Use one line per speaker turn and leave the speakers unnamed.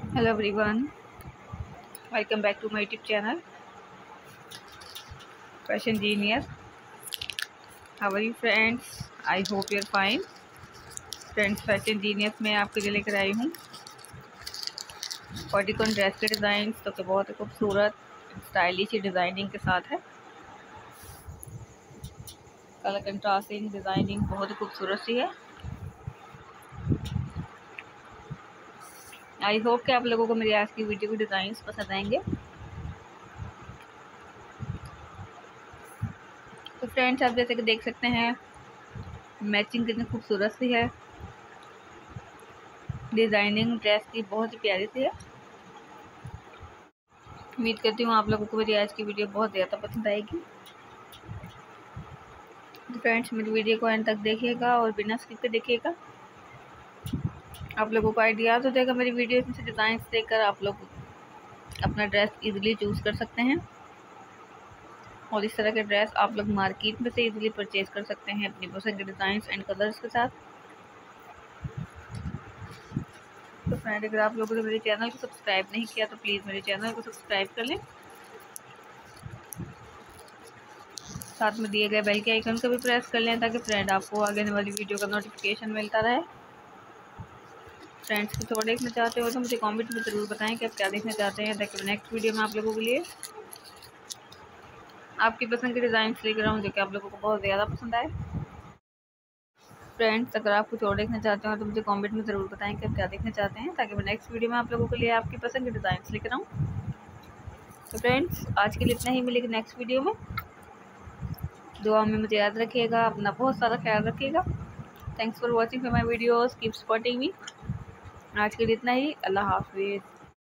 Hello everyone, welcome back to my YouTube channel Fashion Genius. How are you friends? I hope you're fine. Friends fashion genius में आपके लिए लेकर आई हूँ bodycon dress के design तो कि बहुत ही खूबसूरत स्टाइलिश डिज़ाइनिंग के साथ है। कलर कंट्रास्टिंग डिज़ाइनिंग बहुत ही खूबसूरत सी है। आई होप कि आप लोगों को मेरी आज की वीडियो के डिज़ाइंस पसंद आएंगे। तो फ्रेंड्स आप जैसे कि देख सकते हैं मैचिंग कितनी खूबसूरत सी है। डिज़ाइनिंग ड्रेस की बहुत ही प्यारी सी है। उम्मीद करती हूँ आप लोगों को मेरी आज की वीडियो बहुत ज़्यादा पसंद आएगी। तो फ्रेंड्स मेरी वीडियो को एंड तक देखिएगा और बिना स्किप के देखिएगा। आप लोगों को आइडिया तो देगा मेरी वीडियो से डिज़ाइन देखकर आप लोग अपना ड्रेस इजीली चूज़ कर सकते हैं और इस तरह के ड्रेस आप लोग मार्केट में से इजीली परचेज कर सकते हैं अपनी पसंद के डिज़ाइन एंड कलर्स के साथ। तो फ्रेंड अगर आप लोगों ने मेरे चैनल को सब्सक्राइब नहीं किया तो प्लीज़ मेरे चैनल को सब्सक्राइब कर लें, साथ में दिए गए बेल के आइकन को भी प्रेस कर लें ताकि फ्रेंड आपको आगे आने वाली वीडियो का नोटिफिकेशन मिलता रहे। फ्रेंड्स कुछ और देखना चाहते हो तो मुझे कमेंट में ज़रूर बताएं कि आप क्या देखना चाहते हैं ताकि नेक्स्ट वीडियो में आप लोगों के लिए आपकी पसंद के डिज़ाइन लेकर आऊँ जो कि आप लोगों को बहुत ज़्यादा पसंद आए। फ्रेंड्स अगर आप कुछ और देखना चाहते हो तो मुझे कमेंट में ज़रूर बताएं कि आप क्या देखना चाहते हैं ताकि मैं नेक्स्ट वीडियो में आप लोगों के लिए आपकी पसंद के डिज़ाइन लेकर आऊँ। तो फ्रेंड्स आज के लिए इतना ही, मिलेगी नेक्स्ट वीडियो में। दुआ में मुझे याद रखिएगा, अपना बहुत सारा ख्याल रखिएगा। Thanks for watching for my videos, keep supporting me. आज के लिए इतना ही, अल्लाह हाफिज़।